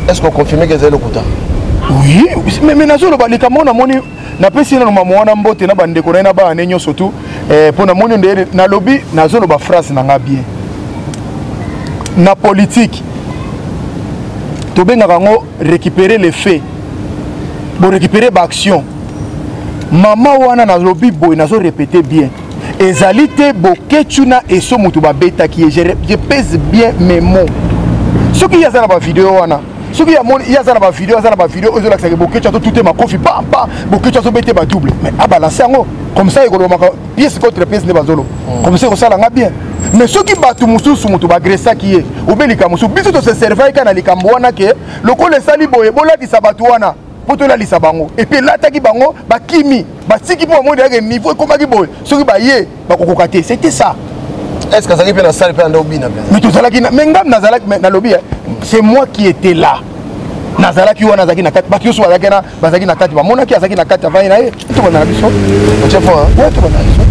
Est-ce qu'on confirme que c'est le Kouta? Oui, mais nazo ba likamo na moni na pesi na mama wana mbote na bandeko na ba anenyo surtout pour na moni ndere na lobby nazo ba phrase na nga bien. Na politique to benga ngo récupérer les faits. Bon récupérer ba action. Mama wana na lobby boy nazo répéter bien. Ezalité boketuna et so mutu ba beta qui je pèse bien mes mots. Ce qui y a dans la vidéo wana ce qui y a dans la vidéo aux autres que beaucoup de tout est ma coffee pas beaucoup de choses bêter ba double mais à balancer en comme ça il pièce contre pièce ne bazolo comme ça ça l'a bien mais ce qui bat tout musu mutu ba gressa qui est ou belika musu biso to se servait kana likambo wana ke lokole sali boye bola di sabatu wana poto la lisabango et puis là taki bango ba kimi ba siki pour moi de niveau comme ki boye ce qui ba yé ba kokokate c'était ça. Est-ce que ça qui fait la salle pendant Obina? Mais tout ça là qui mais ngam nazalak na lobby c'est moi qui étais là. Nazalaki wana zaki na kati ba kiusu wala kana bazaki na kati ba mona ki azaki na kati avai na ye to bana biso. Chef hein? Ouais to bana biso.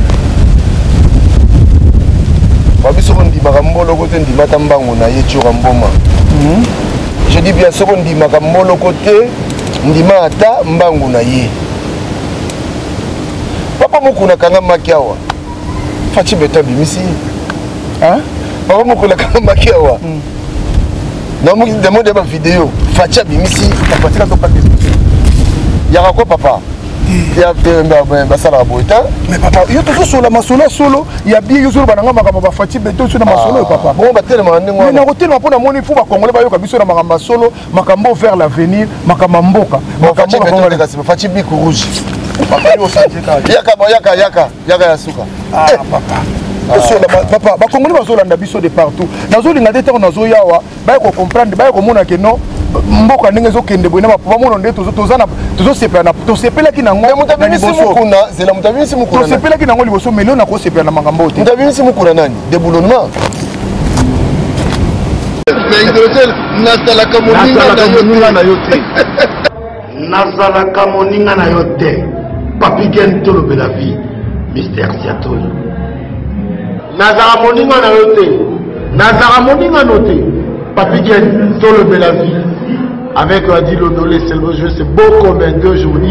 Ba biso ndi makambolo côté ndi matambango na ye tshura mboma. Je dis bien soko ndi makambolo côté ndi mata mbangu na ye. Papa mukuna kanga makiawa. Fachi beta bimisi. Hein? Papa mukuna kanga makiawa. Non, je demande ma vidéo. Facha bimisi. Papa, tu n'as pas de il y a quoi, papa? Il y a un salaire mais papa, il y a toujours sur la masolo solo. Il y a bien sur la masolo. Fachi beto sur la masolo, papa. Bon, bah, tellement. Mais na hôtel, ma pona moni fou, ma congolais, ba yo kabiso na masolo, makambo vers l'avenir, makamamboka. Fachi beto de kasi. Fachi biku rouge. Papa, yo santé. Yaka yasuka. Ah, papa. Papa, ba congolais bazolanda biso de partout. Nazolinga te tant nazo yawa, ba ko comprendre, ba ko mona ke non mboka ndenge zokende boyena ba mona nde tozana tozosepela na tosepela ki nango mutabimisi mukuna c'est la mutabimisi mukuna tosepela ki nango liboso mais na ko sepela na makambo te mutabimisi mukuna nani déboulonnement nazalaka moninga na yo te papi gen tolobe la vie mystère siatoli nazala moninga na yo te nazala moninga no te papi gen tolobe la vie avec Adi Lodolé c'est le jeu c'est beau comme un 2 jours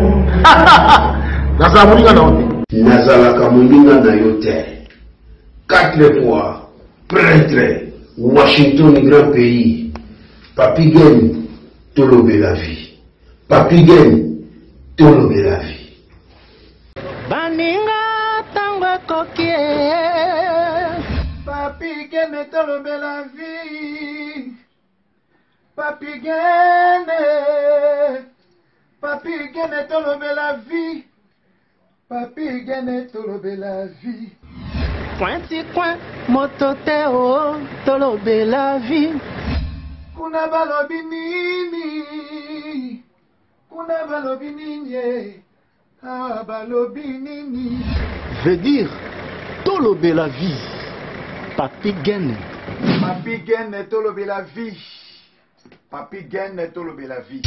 nazala moninga na yo te nazalaka moninga na yo te 4 fois prêtre Washington grand pays papi gen tolobe la vie papi gen tolobe la vie baninga tango kokie papi gen tolobe la vie papi gen tolobe la vie papi gen tolobe la vie pointi coin mototeo tolobe la vie kuna balobi nini ah balobi nini veut dire tolobe la vie papi gen tolobe la vie papi gen tolobe la vie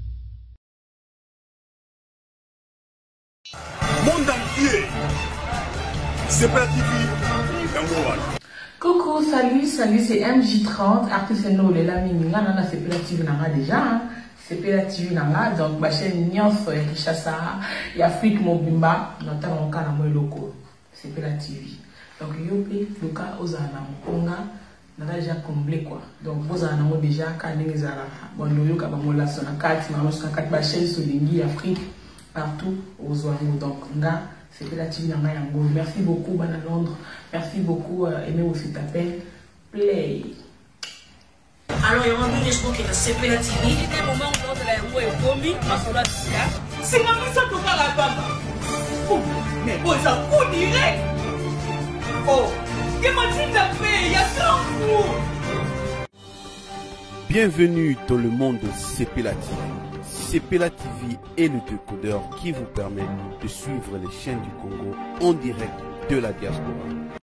monde entier c'est pas TV. Coucou, salut, c'est MJ30, artiste no le la minga nana c'est pas la TV nanga déjà, c'est pas la TV nanga donc ma chaîne nyonso ya Kinshasa, ya Afrique mobimba, notamment kana mo loko, c'est pas la TV. Donc yope luka ozana mkonga nana déjà comblé quoi. Donc ozana mo déjà kaninga zala. Bon yoka ba mola sona kati na sona kati ba chaîne solingi Afrique partout aux oiseaux donc nga c'est la TV nanga yango. Merci beaucoup bana Londres. Merci beaucoup, aimez aussi taper play. Alors, il y a un moment qui est CP la TV. Il y a un moment où on a un combi, c'est moi qui s'en trouve à la bande. Mais bon, ça vous direct. Oh, il m'a dit taper, il y a tant de fou. Bienvenue dans le monde de CPLA TV. CPLA TV est le décodeur qui vous permet de suivre les chaînes du Congo en direct de la diaspora.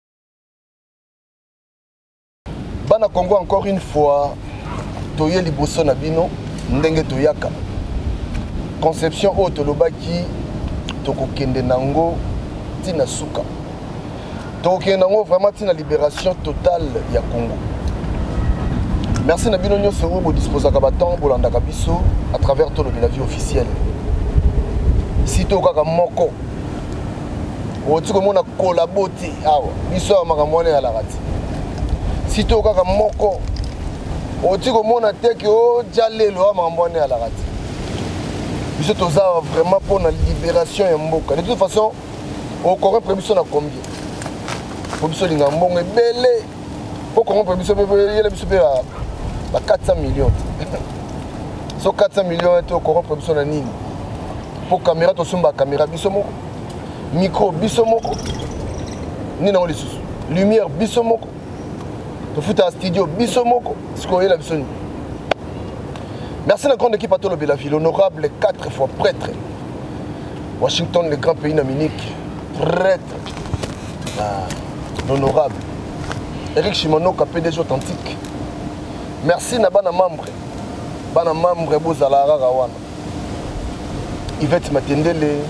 Bana Congo encore une fois, toye liboso na bino ndenge toyaka. Conception o tolobaki tokokende nango tina suka. Tokokende nango vraiment tina libération totale ya Congo. Merci Nabino Nyonso pour disposer de bâton pour l'andaka biso à travers tout le la vie officielle. Si tu as moko, tu as collaboré awa biso makamone à la rati. Si tu as moko, tu as teke o jalelo makamone à la rati. Biso toza vraiment pour la libération et mboka. De toute façon, au Coran prévision na combien? Pour biso linga mbongo belé. Pour Coran prévision yele biso ba 400 millions. So 400 millions est au Coran prévision na nini? Pour caméra to sumba caméra biso moko. Micro biso moko. Ni na lisusu. Lumière biso moko. To futa studio biso moko. Siko yela biso ni. Merci à la grande équipe à Tolo Belavi, l'honorable 4 fois prêtre. Washington, le grand pays d'Amérique, prêtre. L'honorable. Eric Shimonoka, PDG authentique. Merci à bana membre. Bana membre Bozala Rawana. Yvette Matendele.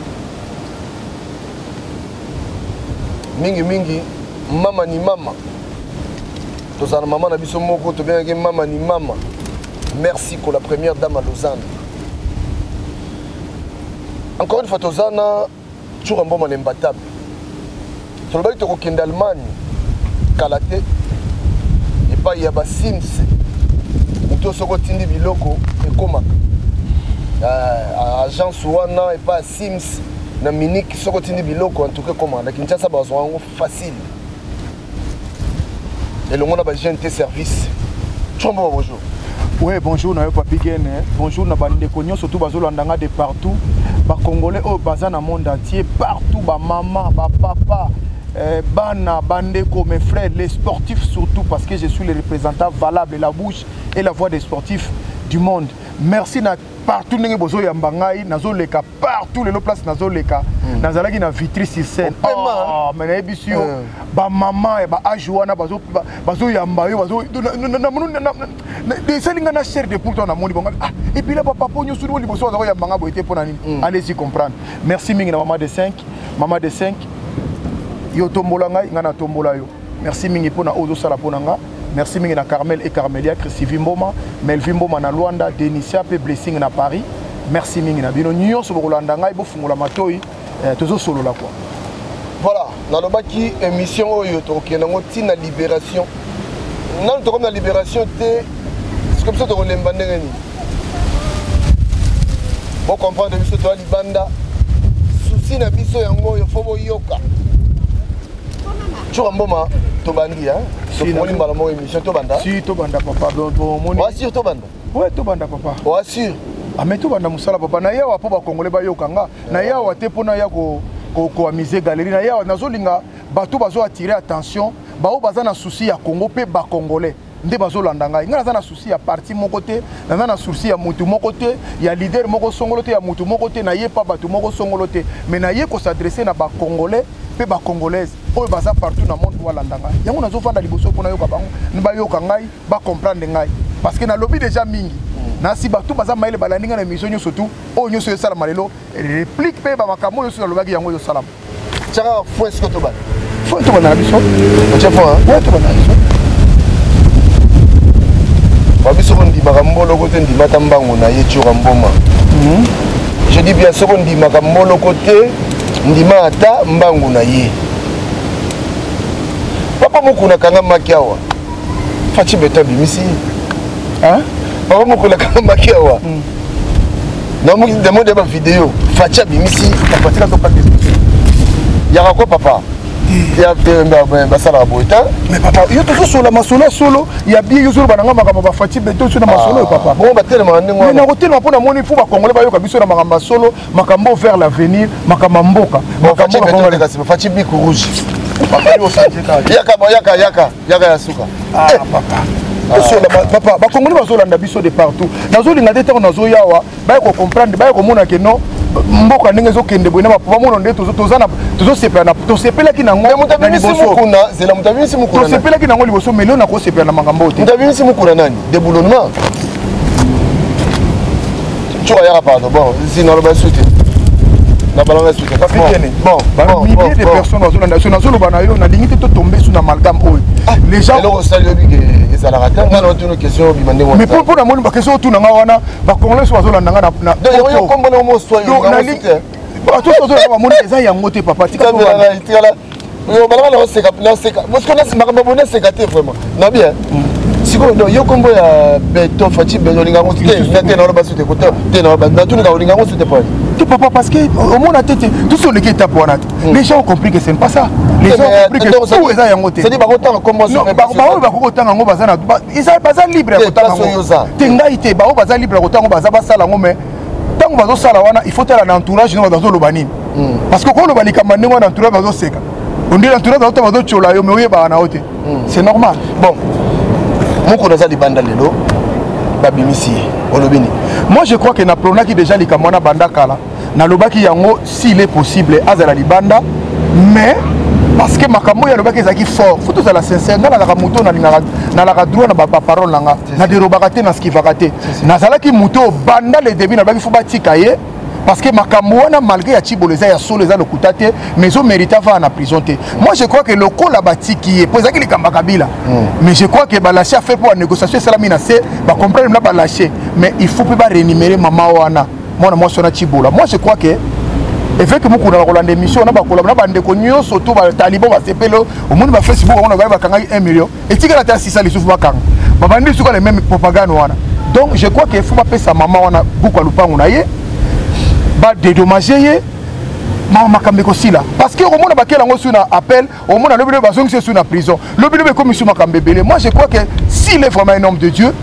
Mingi mingi. Mama ni mama. Tozana mama na biso moko to bien mama ni mama. Merci pour la première dame à Lausanne. Encore une fois, Tozana, toujours un bon man imbattable. Sur le bas, tu es en Allemagne, Kalaté, et pas il y a des Sims, ou tu es en Biloko, et comment agence Ouana, et pas Sims, na Munich, qui sont en Biloko, en tout cas, comment la Kinshasa, c'est facile. Et le monde a besoin de service. Bonjour. Oui, bonjour, Papi Gen. Bonjour, Nabandekognon, surtout Bazolandanga de partout. Les Congolais, dans le monde entier, partout, maman, papa, Bana, Bandeko, mes frères, les sportifs surtout, parce que je suis le représentant valable de la bouche et la voix des sportifs du monde. Merci partout, nous sommes Yambangai, Nazoleka, partout les places Nazoleka, Nazalaki na Vitry sur scène. Oh, mais Nabisio, ba maman et ba Ajuana, Bazo Yambayo, Bazo. Des sélinga na cher de pour toi na moni bonga. Et puis là papa pogno sur le bosso Bazo Yambanga boité pour nani. Allez-y comprendre. Merci mingi na maman de 5, maman de 5. Yo tombolanga ngana tombola yo. Merci mingi pour na ozo sala ponanga. Merci mingi na Carmel et Carmelia, Chrissy Mboma, Melvin Mboma na Luanda, Denisia pe Blessing na Paris. Merci mingi na bino nyo so bolanda ngai bo fungola matoi tozo solo la quoi. Voilà, na lobaki émission oyo to kena ngoti na libération. Nan to comme na libération té c'est comme ça to lemba ndengeni. Bon comprendre biso to libanda. Souci na biso yango yo fo boyoka. Tu Mboma to bandi hein. Si on limba la émission to banda. Si to banda papa bon moni. Wa sur to banda. Ouais to banda papa. Wa sur. Ah mais to banda musala papa na yawa po ba Congolais ba yokanga. Na yawa te pona ya ko amuser galerie na yawa nazolinga bato bazo attirer attention ba o baza na souci ya Congo pe ba Congolais. Nde bazo landanga. Nga na souci ya parti mon côté, na souci ya mutu mon côté, ya leader moko songolote ya mutu mon côté na ye pa bato moko songolote. Mais na ye ko s'adresser na ba Congolais pe ba Congolaise. Oyo baza partout na monde wa landanga. Yango nazo fanda liboso pona yoka bango. Nba yoka ngai ba comprendre ngai parce que na lobby déjà mingi. Na si bato baza maile balaninga na mission nyo surtout o nyo so sala malelo réplique pe ba makamo yo so lobaki yango yo salam. Tchaka fo est-ce que to ba? Fo to ba na biso. Tchaka fo hein? Ouais to ba na biso. Babiso ndi makambolo côté ndi matambango na ye tchura mboma. Je dis bien soko ndi makambolo côté ndi mata mbangu na ye. Papa mokuna kanga makiawa. Fachi beta bimisi. Hein? Papa mokuna kanga makiawa. Na mo demande ba vidéo. Fachi bimisi tapatila to pas. Y'a quoi papa? Ya basala boita. Mais papa, yo to solo masolo solo, ya bien yo solo bananga makamba ba Fachi beto sur na masolo papa. Bon ba tellement ndenge wana. Na kotelema pona moni fu ba Congolais ba yo kabiso na makamba solo, makambo vers l'avenir, makamba mboka. Makambo Congolais kasi Fachi biku rouge. Papa yo sanjeka. Yaka ya suka. Ah papa. Papa, ba Congolais bazolanda biso de partout. Nazolinga te tango nazo yawa, ba ko comprendre, ba ko mona ke non mboka ndenge ezokende boye na bapapa mono nde tosepelaki nango tosepelaki nango liboso mais leo nakosepela na makambo te mutabimisi mukuna nani déboulonnement tu yaka pardon bon sinon le basute Na balanga expliquer. Bon, milliers de personnes on a dignité de tomber sur l'amalgame. Les gens alors ça lui dit que ça la raté. On a une question bimandé moi. Mais pour la monde question tout na wana ba congolais so bazolanda nga na. Donc yo kombo na mo soyo. Tout ça on monde eza yango te papa tika ko là. Yo balanga na seka parce qu'on a makambo seka te vraiment. Na bien. Siko do yo kombo ya beto fachi beto linga ngo te na ba sute ko te na ba na tu nga linga ngo sute pas. Tout papa parce que au monde a tête tout sur le qui tape on a. Les gens ont compris que c'est pas ça. Les gens ont compris que tout eza yango te. C'est dit ba autant comment ça ba ko tanga ngo bazana ils a pas libre ko tanga ngo. Tenga ite ba baza libre ko tanga baza ba sala ngo mais tango bazo sala wana il faut tala na entourage no bazo lobani. Parce que ko lobani kamande ngo na entourage bazo seka. On dit l'entourage bazo chola yo mais oui ba na ote. C'est normal. Bon. Moko naza libanda lelo babimisi olobini. Moi je crois que na plona qui déjà likamona banda kala na lobaki yango s'il est possible azala libanda mais parce que makambo ya lobaki ezaki fort faut tout la sincère na la moto na la droit na ba parole nanga na derobaka te na skivaka te nazala ki moto banda le début na lobaki faut batika ye parce que makambo wana malgré ya Tshibolo eza ya solo eza lokuta te mais zo mérite va na prison te. Moi je crois que le ko la batiki pour ezaki likamba kabila mais je crois que ba lâcher à faire pour la négociation salami na c'est ba comprendre na ba lâcher mais il faut pas rémunérer maman wana moi sona Tshibolo. Moi je crois que avec que beaucoup na Rolande émission na ba kolaba na bande ko nyo surtout ba taliban ba sepelo au monde ba Facebook on va ba kanga 1 million et tika la ta 600 les souffle ba kanga ba bande sur les mêmes propagande wana. Donc je crois que faut pas payer sa maman wana beaucoup lupango na ye ba dédommager makambe ko sila parce que au monde ba kela ngo suna appel au monde le bile ba zongi suna prison le bile comme sur makambe belé. Moi je crois que s'il est vraiment un homme de Dieu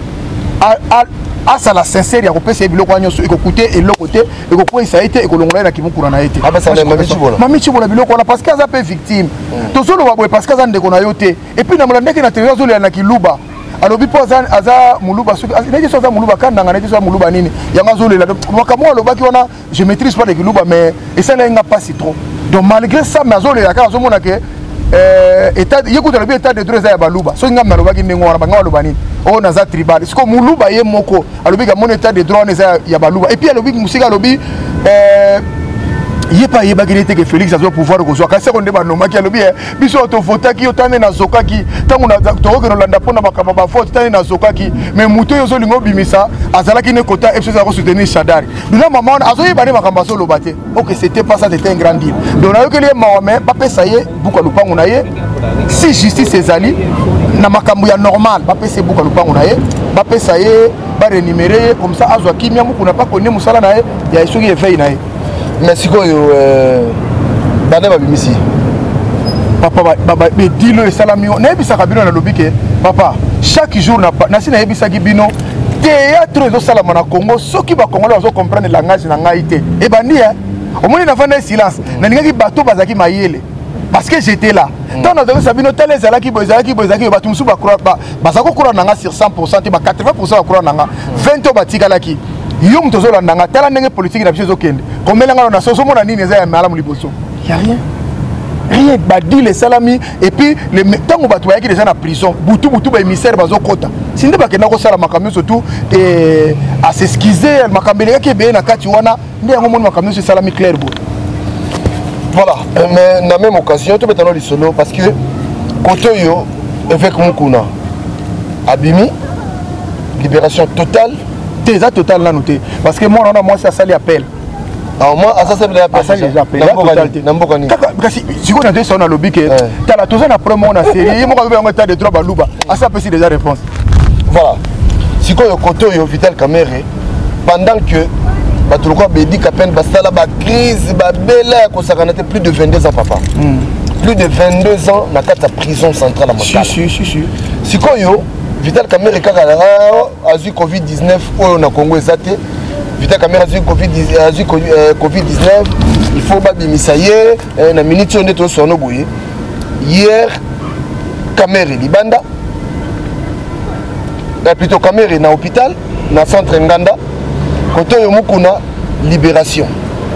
à ça la sincère ya ko pesa biloko anyo so ekokuter et l'autre côté et ko ça a été et ko longola na kimukura na été mami chibola biloko na parce que ça peut victime to solo ba boy parce que ça ndeko na yote et puis na mulanda na télé zo na kiluba alobi po aza muluba soki neti so aza muluba kandanga neti so muluba nini yanga zolela makambo alobaki wana je maîtrise pas le kiluba mais esala nga pas si trop donc malgré ça mais azolela ka azomona ke état yekuta lobi état de droit ya baluba so nga alobaki ndengo wana banga aloba nini o naza tribal siko muluba ye moko alobi ka mon état de droit neza ya baluba et puis alobi musika alobi il pas que Félix a pouvoir de jouer. Quand on débat normal qui a le bien, biso to voter qui otane na zoka qui tant on a to que Rolanda pona makamba faute tane na zoka qui mais muto yo zo lingo bimisa azala qui ne kota et ça soutenir Shadari. Nous maman azoyi bani makamba so lo baté. OK, c'était pas ça, c'était un grand deal. Donc on a eu que les maman pas pesaye buka lupango na ye. Si justice ezali na makambo ya normal pas pesaye buka lupango na ye, pas pesaye ba rémunérer comme ça azwa kimia mu kuna pas connait musala na ye ya esoki efei na ye. Mais si quoi bana babimisi papa baba be dilo e salami na ebisaka bino na lobi ke papa chaque jour na sina ebisaki bino théâtre zo salama na Congo soki ba Congolais bazo comprendre langage na ngai te e bandi au moins na fana silence na lingaki bato bazaki mayele parce que j'étais là tant na zo sabino tele zalaki bozaki bato musu ba croire ba bazako croire nanga sur 100% te ba 80% ba croire nanga 20 batika laki yo mtozo la nanga tala ndenge politique na biso kende komela ngalo na soso mona nini eza ya malamu liboso y a rien ba dit les salami et puis le tango ba toyaki déjà na prison butu ba émissaire bazo kota sinde ba kenda ko sala makamyo surtout et à s'excuser makambele yake be na kati wana ndé ngo mona makamyo sur salami clair bo voilà mais na même occasion to betano lisolo parce que koto yo avec mukuna abimi libération totale déjà total là noté parce que moi ça sali appel alors moi ça c'est l'appel ça les appels nambokani kasi siko na deux na lobby que tala toza na promo na série mo ka be ngata de droit baluba asa pesi déjà réponse voilà siko yo koto yo Vital Kamerhe pendant que batuluko bedi kapen basala ba crise ba bela ko sakanate plus de 22 ans papa plus de 22 ans na kata prison centrale à Montana si siko yo Vital Kamerhe kaka a eu Covid-19 au na Congo ezate Vital Kamerhe a eu Covid-19 il faut babimisa ye na minute on est au sono boye hier Kamerhe libanda plutôt Kamerhe na hôpital na centre Nganda koto yo mukuna libération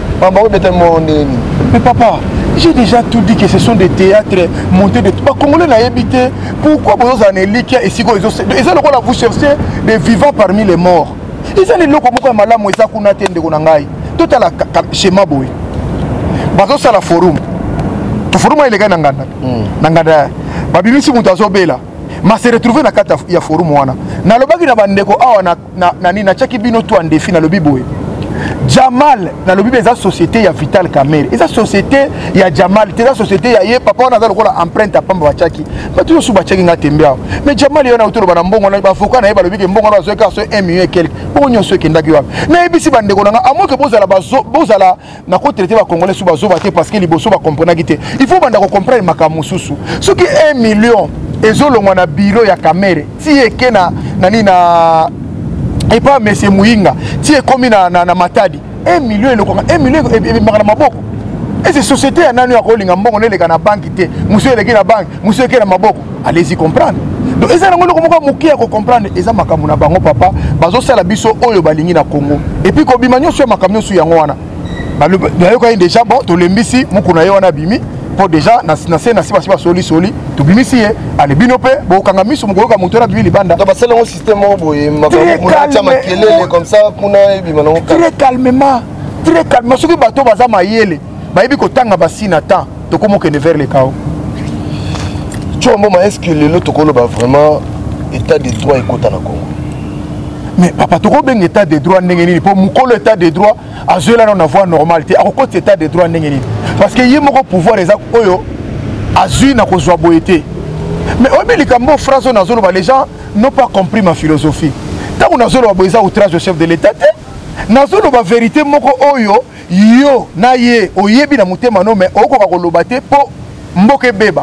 mais papa j'ai déjà tout dit que ce sont des théâtres montés de pas congolais n'a habité pourquoi vous en élite et si ils ont la vous chercher des vivants parmi les morts ils ont les locaux comme malamu ils a kuna tende kuna ngai tout à la schéma boy bazo sala forum to forum ile kana nganda nganda babimisi mutu azobela ma se retrouver na kata ya forum wana na lobaki na bandeko awa na nina chaki bino to en défi na lobi boye Jamal na lobi beza société ya Vital Kamerhe eza société ya Jamal teza société ya ye papa wana za lokola empreinte ya pamba bachaki batu yo suba chaki ngatembea mais Jamal yona utoro bana mbongo na bafoka na ye balobi ke mbongo na zo ka so 1 million et quelque bongo nyoso kendaki wa na ebisi bandeko nanga amoke bozala na ko traiter ba congolais suba zo ba te parce que liboso ba comprendre gite il faut banda ko comprendre makamususu soki 1 million ezolongwa na bureau ya Kamerhe ti eke na nani na et pas monsieur Mouinga ti ekomi na Matadi 1 million elokonga 1 million ebimaka na maboko et ces sociétés ya nani ya kolinga mbongo neleka na banque te monsieur eleki na banque monsieur eke na maboko allez-y comprendre donc eza nango loko moko mokia ko comprendre eza makambo na bango papa bazosala biso oyo balingi na Congo et puis kobima nyonso ya makambo nyonso yango wana bayoka déjà bon tolembisi mukuna ye wana bimi pour déjà na siba soli to bimisi ye ale binope bo kanga miso mukoyoka mutu na bibili banda donc basala un système boye makambo makelele comme ça kuna ebima na très calmement soki bato baza mayele bayebi kotanga basina temps tokomokende vers le chaos Chombo est-ce que le tokolo ba vraiment état de droit ekota na Congo mais papa toko ben état de droit ndenge nini pour mukolo état de droit azola na voie normalité akokota état de droit ndenge nini parce que ye moko pouvoir eza oyo azui na kozwa boyete mais obi likambo phrase na zolo ba les gens n'ont pas compris ma philosophie tant on a zolo ba boyeza outrage au chef de l'état na zolo ba vérité moko oyo yo na ye oyebi na mutema no mais okoka koloba te po mboke beba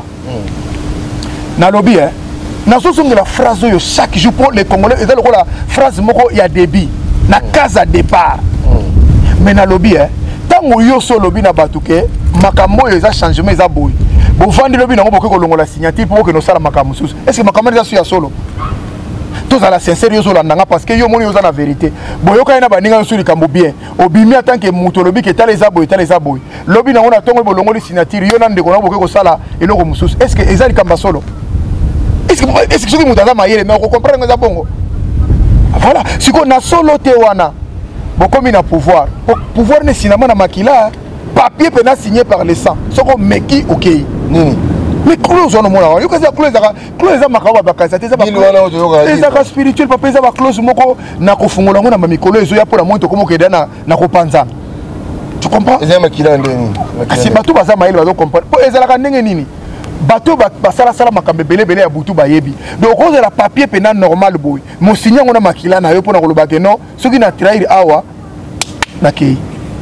na lobby na la phrase oyo chaque jour pour les Congolais et la phrase moko ya débit na case à départ mais na lobby tango yo so lobby na batuke makambo eza changement eza boy bo vandi lobby na ngo boke kolongola signature pour que no sala makambo susu est-ce que makambo eza su ya solo tous à la sincère yo so landanga parce que yo moni yo za na vérité boyoka ina baninga yo likambo bien obimi tant que muto lobby ke tala eza boy lobby na ngo na tongo bolongoli signature yo na ndeko na boke ko sala eloko mususu est-ce que eza likamba solo est-ce que ce que vous avez maillé mais on comprend que c'est bon voilà si on a solo te wana bon comme il a pouvoir ne cinéma na makila papier peut signé par les sang ce qu'on meki OK mais clause on mona yo kasi clause za makaba bakasa te za ba spirituel papa za ba clause moko na kofungola ngo na mamikolo ezo ya pour la moto comme okeda na kopanza tu comprends eza makila ndeni kasi batu baza maillé bazo comprendre po ezala ka ndenge nini bateau basala makambe belé ya butu bayebi donc on a la papier pena normal boy mo signé ngona makila na yo pona koloba ke non soki na trahir awa na kei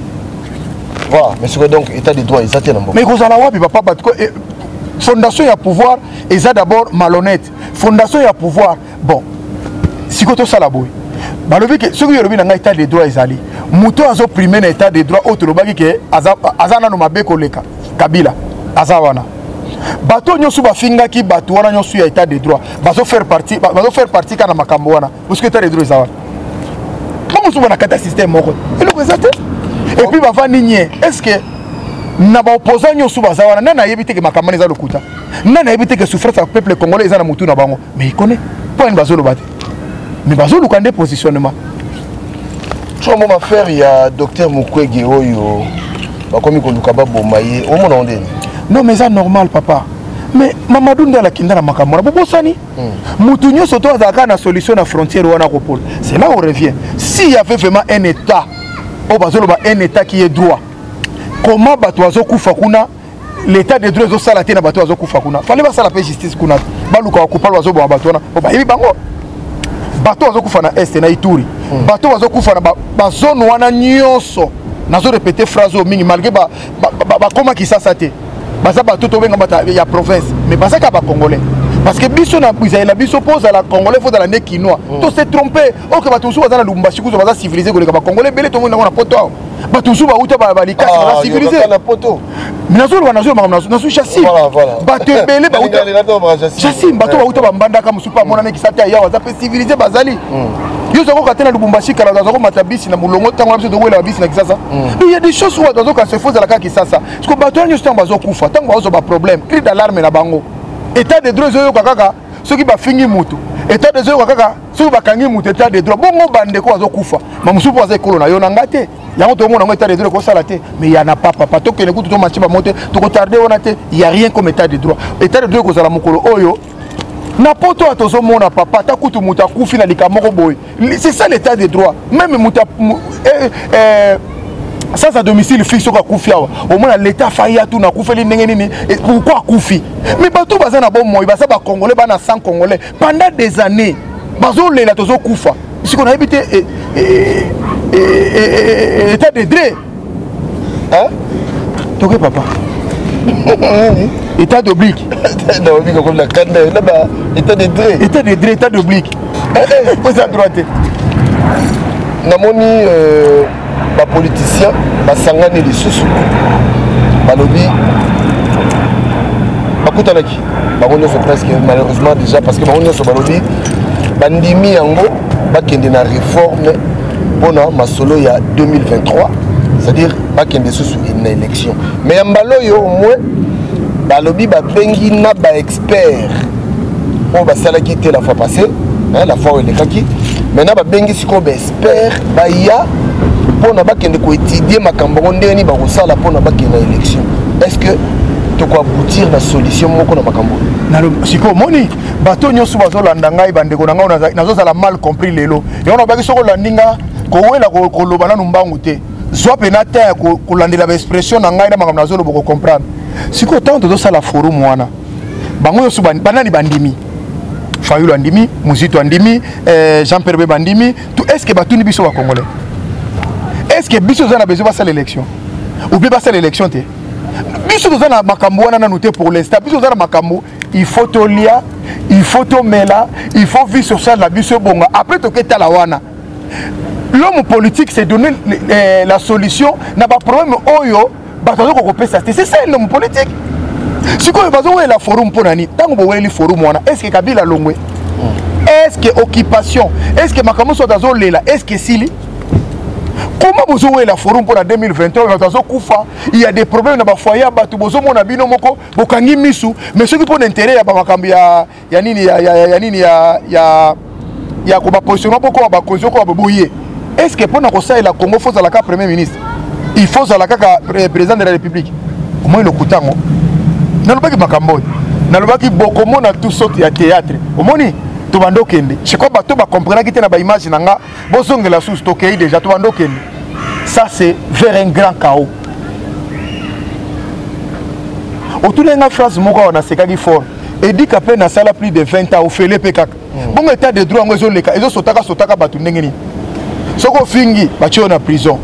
voilà mais c'est donc état de droit ça tient bon mais ko sala wapi papa batko fondation ya pouvoir eza d'abord malhonnête fondation ya pouvoir bon sikoto sala boy balobi ke soki yolobi na état de droit ezali muto azo primer na état de droit autre lobaki ke azana no mabeko leka Kabila azawana bato nyosu bafinga ki bato wana nyosu ya état de droit bazo faire partie kana makambo wana parce que état de droit zawa comment souvent na kata système moko eloko ezate et puis bavandi nye est-ce que na ba opposant nyosu bazawana nana yebite ke makambo eza lokuta nana yebite ke souffrance ya peuple congolais eza na mutu na bango mais il connaît pas une bazo lobate mais bazo lukande positionnement chombo affaire ya docteur Mukwege oyo bakomi ko lukaba bomaye o mona ondeni. Non mais c'est normal papa. Mais Mamadou Ndala kinda na makamora bobosani. Mutu nyoso to azaka na solution na frontière wana ko pôle. C'est là où on revient. S'il y avait vraiment un état, un état qui est droit. Comment batoazo kufa kuna l'état de droit zo sala te na batoazo kufa kuna. Fallait ba sala pe justice kuna. Baluka ko palo zo bo batona. Ba yebi bango. Batoazo kufa na est na Ituri. Batoazo kufa na ba zone wana nyoso. Nazo répéter phrase au mingi malgré ba koma ki sasa te. Baza bato to benga bata ya province mais baza ka ba congolais parce que biso na Buzaïla biso pose à la congolais faut dans la nekinois to se tromper o que bato sou baza na Lubumbashi kuzo baza civilisé ko le ba congolais belé to na poto bato sou ba uta ba likasi baza civilisé na poto nazo chassis bato belé ba uta chassis bato ba uta ba mbanda ka musupa mona neki sata ya waza pe civilisé bazali yo zoko katena Lubumbashi kala zoko matabisi na mulongo tango biso to wela bisi na kisasa il y a des choses où dozo ka se fose la ka kisasa parce que bato nyo stango bazo kufa tango bazo ba problème cri d'alarme na bango état de droit zo kaka soki ba fingi mutu état de droit kaka soki ba kangi mutu état de droit bongo bande ko bazo kufa ma musupu bazo ekolo na yo na ngate yango tout le monde a état de droit ça la té mais il y en a pas papa to que les coups tout match ba monter to retarder on a té il y a rien comme état de droit ko za la mokolo oyo na poto atozo mona papa ta kutu muta kufi na likamoko boy c'est ça l'état de droit même muta sans à domicile fixe kwa kufi awa au moins l'état failli tout na kufeli ndenge nini pourquoi kufi mais bato baza na bon moy basa ba congolais ba na 100 congolais pendant des années bazo lela tozo kufa si qu'on a habité état de droit hein toke papa état d'oblique comme la canne là-bas état de droit état d'oblique vous à droite namoni ba politicien basangani lisusu balobi bakutanaki bango nyonso presque malheureusement déjà parce que bango nyonso balobi bandimi yango bakende na réforme mpona masolo ya 2023 c'est-à-dire bakende susu na élection mais ya mbala oyo au moins balobi babengi na baexpert oyo basalaki te la fois passée la fois oyo elekaki maintenant babengi sikoyo baexpert baya mpona bakende koétudie makambo ngo ndenge nini bakosala mpona bakende na élection est-ce que tokoaboutir na solution moko na makambo sikoyo moni bato nyonso bazolanda ngai bandeko na ngai nazozala mal compris lelo yango nabaki soko olandi nga kowela koloba nanu mbangu te zwa pena te ya kolandela baexpression na ngai na makambo nazoloba kocomprendre sikoyo ntango tozosala forum wana bango nyonso banani bandimi Fayulu andimi Muzito andimi Jean Perbe bandimi tout est-ce que batuni biso ba congolais est-ce que biso za na besoin passer l'élection ou bien passer l'élection te biso za na makambo wana na noter pour l'instant biso za na makambo il faut tolia il faut tomela il faut vivre sur ça la biso bonga après to keta la wana l'homme politique c'est donner la solution na ba problème oyo batazo ko pesa c'est ça l'homme politique. Si vous avez la forum pour Nani, tant que vous avez le forum, est-ce que Kabila Longwe, est-ce que occupation, est-ce que Makamo soit dans là, est-ce que Sili, comment vous avez la forum pour la 2023, il y a des problèmes dans le foyer, vous avez un bino moko, vous avez misu, mais ceux qui ont intérêt à Makambi, il y a comme positionnement pour quoi causer quoi bouiller. Est-ce que pour nous ça la Congo faut la premier ministre, il faut la président de la République, au moins le coutango. Nalobaki makambo nalobaki bokomo na tout sorte ya théâtre omoni to bando kende je crois bato ba comprendre ki te na ba image nanga bozongela sous stocké déjà to bando kende ça c'est vers un grand chaos autour d'une phrase moko on a sekaki fort et dit qu'après na sala plus de 20 ans au fele pekak bon état de droit ngo ezoleka sotaka batu ndengeni soko fingi batio na prison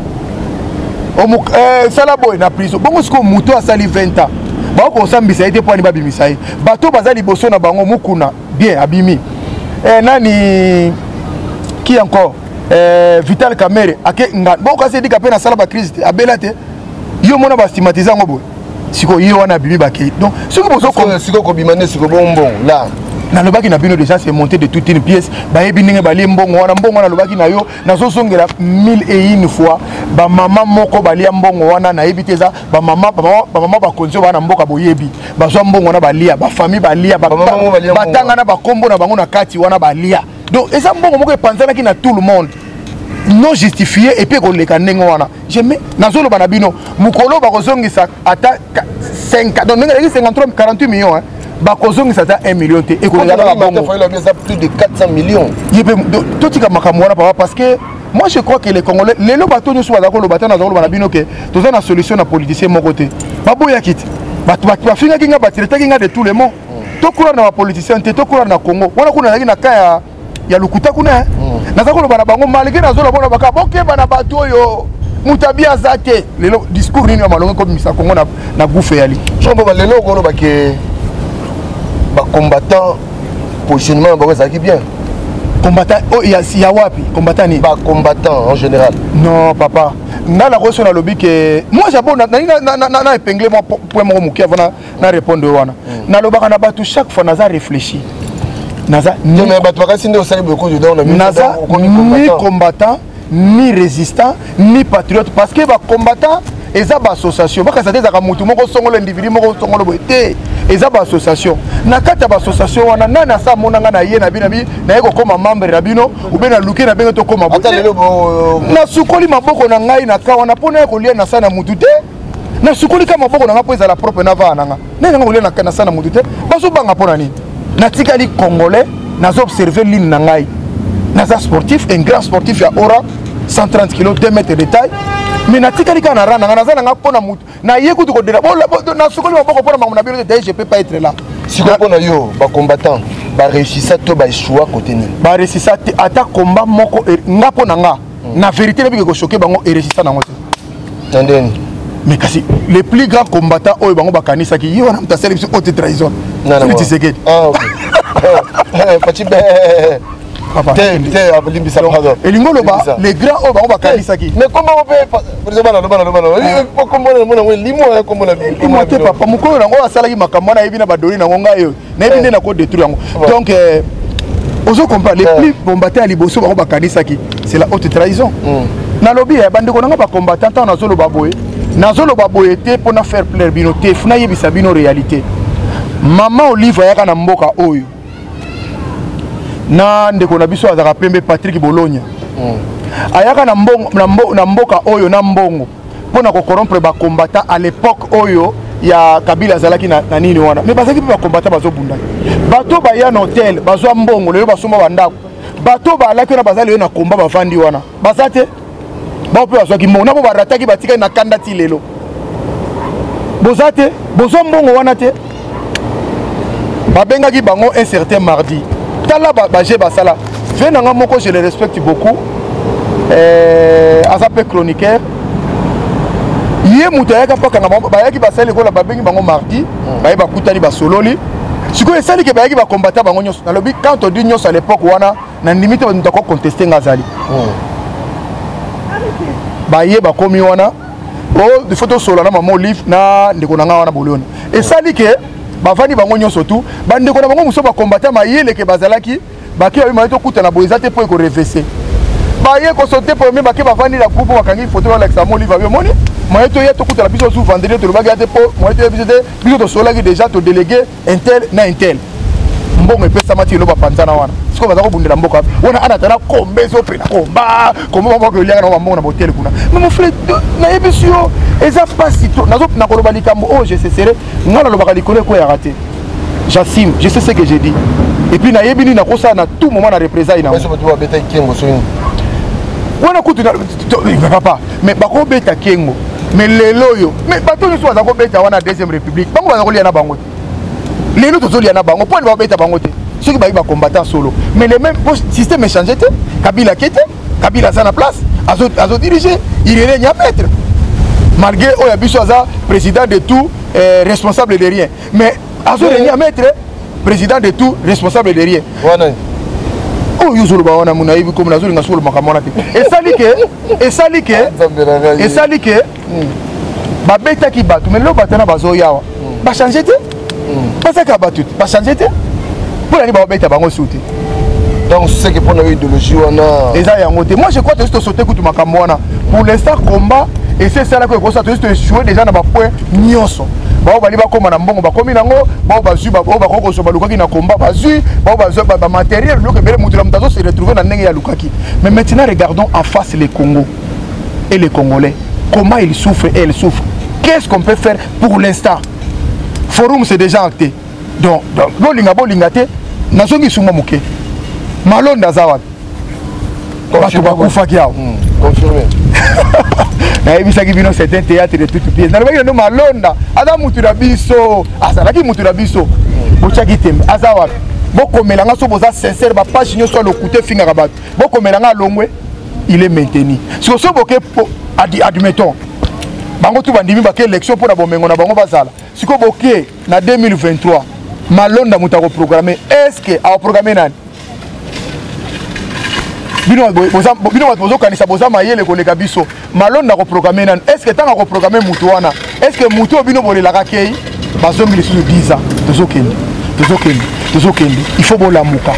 sala boy na prison bon siko muto asali 20 ans bako sambisa été pour ni babimisa ye bato bazali boso na bango mukuna bien abimi nani qui encore Vital Kamerhe ake nga boko se dika pe na sala ba crise abelate yo mona ba stigmatiser ngo boy siko yo wana bimi bake donc siko boso ko bimane siko bonbon là na lobaki na bino déjà c'est monté de toute une pièce ba yebi ndenge bali mbongo wana lobaki na yo nazo songela 1001 fois ba mama moko bali mbongo wana na yebi teza ba mama ba konzo wana mboka boyebi ba zo mbongo wana balia ba famille balia ba tanga na ba kombo na bango na kati wana balia donc eza mbongo moko epanzana ki na tout le monde non justifié et puis ko leka ndenge wana jamais nazo loba na bino mukolo ba kozongisa ata 5 donc ndenge 53 48 millions hein. Bakozongi ça 1 million et qu'on a plus de 400 millions. Tout ce papa parce que moi je crois que les Congolais les lobato nous soit d'accord le bâton dans le bino que tous une solution à politicien mon côté. Baboya quitte. Ba finga kinga batireta kinga de tout le monde. To kula na politicien te to kula na Congo. Wana kuna na kaya ya lukuta kuna. Na zakolo bana bango malgré na zola bona baka boke bana bato yo. Mutabia zate. Le discours ni malongo comme misa Congo na goufe yali. Chombo ba lelo ko ba ke ba combattant positionnement ba ça qui bien combattant oh il y a wapi combattant ni ba combattant en général non papa na la reçu na lobby que moi j'abo na épingler moi point mo muki avant na répondre wana na lobaka na batu chaque fois naza réfléchir naza ni mais batu bakasi ndio sali beaucoup dedans naza ni combattant ni résistant ni patriote parce que ba combattant eza ba association bakasa des aka mutu moko songolo individu moko songolo boité eza ba association na kata ba association wana nana sa monanga na ye na binabi na ye ko koma membre na bino ou bien na luke na benga to koma na sukoli maboko na ngai na ka wana pona ko lia na sana mutute na sukoli kama maboko na ngapo eza la propre na va nanga na nga ko lia na sana mutute baso banga pona ni na tikali congolais na zo observer ligne na ngai na za sportif un grand sportif ya ora 130 kg 2 mètres de taille mais na tikali kana rana na za nga pona mutu na ye kutu ko dira na sukoli maboko pona mamuna biro de je peux pas être là si ko pona yo ba combattant ba réussir ça to ba échouer côté ni ba réussir ça ata combat moko nga pona nga na vérité na ko choquer bango et réussir ça na ngote tendeni mais kasi les plus grands combattants oyo bango bakanisa ki yo na mtaseli biso haute trahison non Tshisekedi ah OK Fachi elingolo ba les grands oyo bango bakanisa ki mais comment on peut limo te papa mukolo nango asalaki makambo na yebi na badoni nango ngayo na yebi nde na ko détruire yango donc ozo comprendre les plus combattants à liboso bango bakanisa ki c'est la haute trahison na lobby ya bandeko nanga ba combattant tant nazolo baboye te pona faire plaire bino te funa yebisa bino réalité mama Olive yaka na mboka oyo na ndeko na biso azaka pembe Patrick Bologna ayaka na mboka oyo na mbongo pona ko corrompre ba combattant à l'époque oyo ya Kabila zalaki na nini wana mais bazaki ba combattant bazo bunda bato ba ya hôtel bazo mbongo leyo basoma bandako bato ba alaki na bazali na komba bavandi wana basate ba pe bazaki mbongo na bo barataki batika na kanda ti lelo bozate bozo mbongo wana te babengaki bango un certain mardi tala baje basala je nanga moko je le respecte beaucoup azape chroniqueur ye muta yaka paka ngamba bayaki basala ko la babengi bango mardi baye bakutani basololi siko esali ke bayaki ba combattre bango nyonso na lobi quand on dit nyonso à l'époque wana na limite ba ndako contester ngazali baye bakomi wana o de photo solo na mama Olive na ndeko nanga wana boloni esali ke bavandi bango nyonso tu bandeko na bango muso ba combattre mayele ke bazalaki baki ba maito kuta na boizate po ko reverser baye ko sauter pour me baki bavandi la coupe bakangi photo la Alexa Olive yo moni maito yeto kuta la biso sous vendredi to bagi ate po maito visiter biso to solaki déjà to délégué intel na intel mbongo epesa mati lo ba panzana wana siko bazako bundela mboka wana ana tana kombezo pe na komba komba mboko lianga na mbongo na hotel kuna mais mon frère na ebisio eza pas citron nazo na koloba likambo oh je cesserai ngala lo bakali kole ko ya raté j'assume je sais ce que j'ai dit et puis na yebini na kosa na tout moment na représailles na mais so tu beta kengo so ni wana kutu na papa mais bako beta kengo mais lelo yo mais bato ni so bazako beta wana deuxième république bango bazako lia na bango lelo to zolia na bango point ba beta bango te ceux qui ba combattant solo mais le même système est changé te Kabila kete Kabila ça na place azo diriger il est rien maître malgré oya biso aza président de tout responsable de rien mais azo rien maître président de tout responsable de rien wana oh yuzulu ba wana muna hivi comme nazuli ngasulu makamona te esali ke ba beta ki batu mais lo batana bazo yawa ba changer te parce que battu ba changer te pour aller ba beta bango sauter donc c'est que pour notre idéologie wana eza yango te moi je crois que juste sauter kutu makambo wana pour l'instant combat et c'est ça là que ça juste jouer déjà na ba point nyonso ba bali ba koma na mbongo ba komi nango ba bazui ba ko so ba lukaki na combat bazui ba bazui ba matériel bloqué bele mutula mutazo se retrouver na ndenge ya lukaki mais maintenant regardons en face les Congo et les Congolais comment ils souffrent et elles souffrent qu'est-ce qu'on peut faire pour l'instant forum c'est déjà acté donc bolinga te nazongi sunga muke malonda zawad bato bakufaki awo confirmé nayebisaki bino c'est un théâtre de toute pièce nalobaki nano malonda aza mutu na biso azalaki mutu na biso botyaki tembe aza wapi bokomelanga so boza sincère bapage nyonso alokute fingaka bato bokomelanga alongwe il est maintenu siko so boke admettons bango tu bandimi bake élection mpona bomengo na bango bazala siko boke na 2023 malonda mutu akoprogramme est-ce que akoprogramme nani bino bozokanisa boza mayele koleka biso malonda koprogramme nani est-ce que ntango akoprogramme mutu wana est-ce que mutu oyo bino bolelaka kei bazongi lisusu 10 ans tozokende il faut bolamuka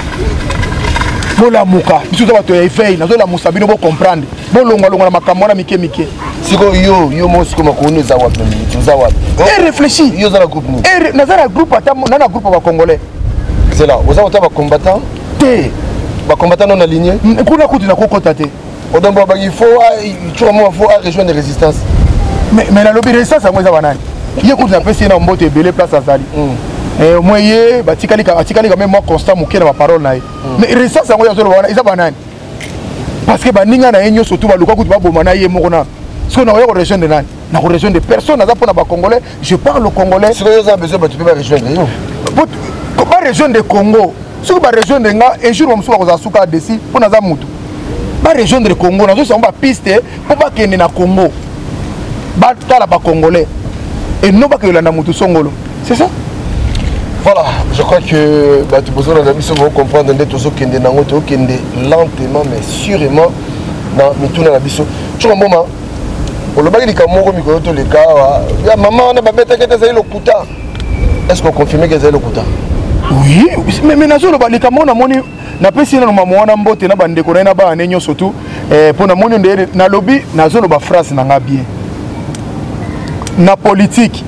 biso za bato ya éveil nazolamusa bino bocomprendre bolongwalongwa na makambo wana mike Siko yo mo siko makoni za wapi za wapi. Et réfléchis. Yo za la groupe nous. Et na za la groupe ata na groupe ba congolais. C'est là, vous avez ba combattant. Té. Ba combattant non aligné. Kuna kuti na kokota té. Odambo il faut rejoindre les résistances. Mais la lobby résistance ngweza banani. Ye kuti na pesi na mbote belé place azali. Moi ye batikali ka même moi constant mokena ba parole na. Mais résistance ngweza zo bana isa banani. Parce que baninga na enyo surtout ba luka kuti ba bomana ye mokona. Ce qu'on a rejoindre nani. Na rejoindre des personnes na za pona ba congolais, je parle au congolais. Si vous avez besoin tu peux pas rejoindre yo. Pas rejoindre le Congo. Si vous rejoindre nga un jour on se va suka desi pona za mutu. Pas rejoindre le Congo, na zo ba piste pour pas kende na Congo. Ba tala ba congolais. Et non pas que la na mutu songolo. C'est ça? Voilà, je crois que tu as besoin de comprendre que tu kende na ngoto kende lentement mais sûrement dans mituna na biso. Tu vois moment le bagage de Kamoro Mikolo to le cas maman on a pas bête que c'est le kuta. Est-ce qu'on confirme que c'est le kuta? Oui, mais nazo le balika mona moni na pesi na mama wana mbote na bande ko na ba nenyo surtout pour na moni ndé na lobby nazo le ba phrase na nga bien. Na politique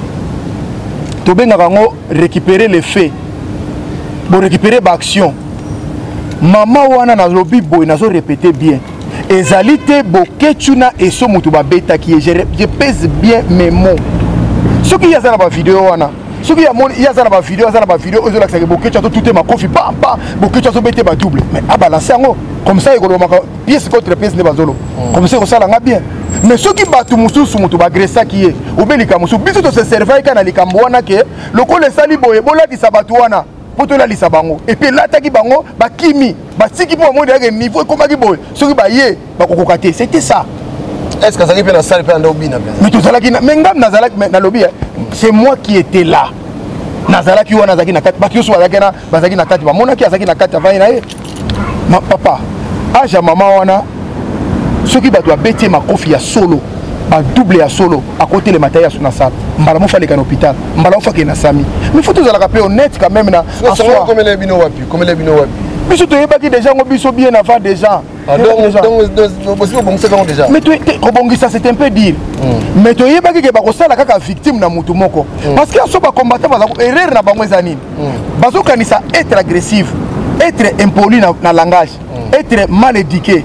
to benga ngo récupérer les faits. Bon récupérer ba action. Maman wana na lobby boy nazo répéter bien. Ezalité boketuna et so mutu ba beta qui je pèse bien mes mots. Ce qui y a dans la vidéo wana. Ce qui y a dans la vidéo aux là que boketcha tout est ma confi pas boketcha so bete ba double. Mais a balancer ngo comme ça il maka pièce contre pièce ne bazolo. Comme ça ça nga bien. Mais ce qui batu mususu mutu ba gressa qui est obelika musu biso to se servait kana likambo wana ke lokole sali boye bola di sabatu wana. Poto la lisabango et puis là taki bango ba kimi ba tiki pour moi de niveau comme ki boy soki ba ye ba kokokate c'était ça. Est-ce que ça qui peut la salle peut en obina mais tout ça là qui mais ngam nazalaki na lobby c'est moi qui étais là nazalaki wana zaki na kati ba kioso bazaki na bazaki na kati ba mona ki azaki na kati avai na ye ma papa aja maman wana soki ba doit bêter ma kofi ya solo ba double ya solo à côté les matériaux sur la salle mbala mo fallait qu'à l'hôpital mbala mo fallait na sami mais faut tous la rappeler honnête quand même na comme les bino wapi biso to yebaki déjà ngo biso bien avant déjà donc possible bon c'est déjà mais tu rebongisa c'est un peu dire mais to yebaki ke ba ko sala kaka victime na mutu moko parce que so ba combattant ba erreur na bango ezanini bazo kanisa être agressif être impoli na langage être mal éduqué